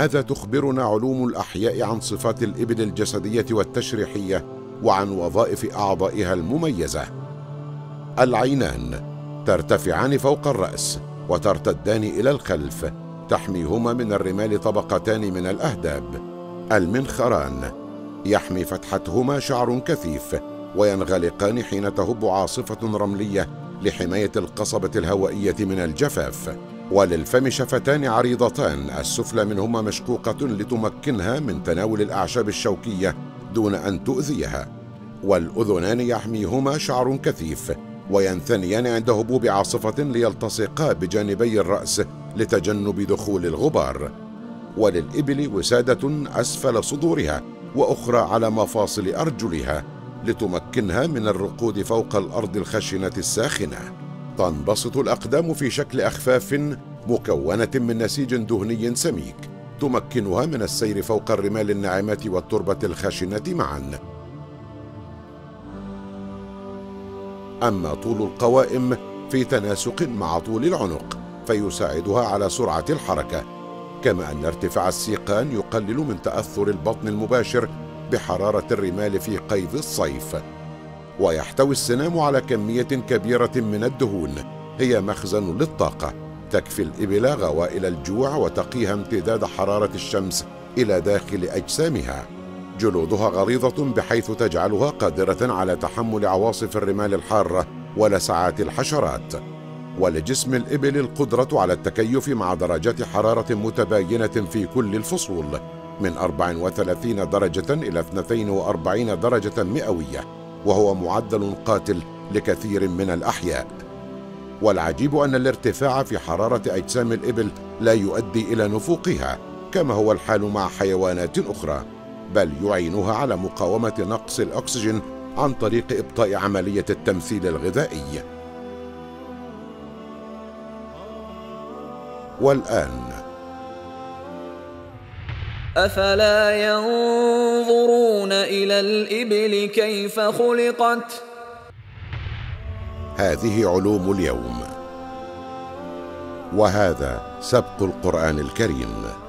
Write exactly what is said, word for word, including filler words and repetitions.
ماذا تخبرنا علوم الأحياء عن صفات الإبل الجسدية والتشريحية وعن وظائف أعضائها المميزة؟ العينان ترتفعان فوق الرأس وترتدان إلى الخلف، تحميهما من الرمال طبقتان من الأهداب. المنخران يحمي فتحتهما شعر كثيف، وينغلقان حين تهب عاصفة رملية لحماية القصبة الهوائية من الجفاف. وللفم شفتان عريضتان، السفلى منهما مشقوقة لتمكنها من تناول الأعشاب الشوكية دون أن تؤذيها. والأذنان يحميهما شعر كثيف، وينثنيان عند هبوب عاصفة ليلتصقا بجانبي الرأس لتجنب دخول الغبار. وللإبل وسادة أسفل صدورها وأخرى على مفاصل أرجلها لتمكنها من الركود فوق الأرض الخشنة الساخنة. تنبسط الأقدام في شكل أخفاف مكونة من نسيج دهني سميك تمكنها من السير فوق الرمال الناعمة والتربة الخشنة معا. أما طول القوائم في تناسق مع طول العنق فيساعدها على سرعة الحركة، كما أن ارتفاع السيقان يقلل من تأثر البطن المباشر بحرارة الرمال في قيظ الصيف. ويحتوي السنام على كمية كبيرة من الدهون هي مخزن للطاقة تكفي الإبل غوائل الجوع وتقيها امتداد حرارة الشمس إلى داخل أجسامها. جلودها غليظة بحيث تجعلها قادرة على تحمل عواصف الرمال الحارة ولسعات الحشرات. ولجسم الإبل القدرة على التكيف مع درجات حرارة متباينة في كل الفصول من أربع وثلاثين درجة إلى اثنتين وأربعين درجة مئوية، وهو معدل قاتل لكثير من الأحياء. والعجيب أن الارتفاع في حرارة أجسام الإبل لا يؤدي إلى نفوقها كما هو الحال مع حيوانات أخرى، بل يعينها على مقاومة نقص الأكسجين عن طريق إبطاء عملية التمثيل الغذائي. والآن أفلا ينظرون إلى الإبل كيف خلقت؟ هذه علوم اليوم، وهذا سبق القرآن الكريم.